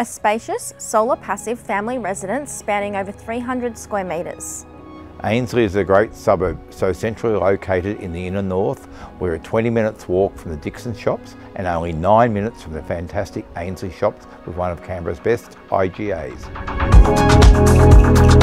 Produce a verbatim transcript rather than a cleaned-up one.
A spacious, solar passive family residence spanning over three hundred square metres. Ainslie is a great suburb, so centrally located in the inner north. We're a twenty minutes walk from the Dixon shops and only nine minutes from the fantastic Ainslie shops with one of Canberra's best I G As.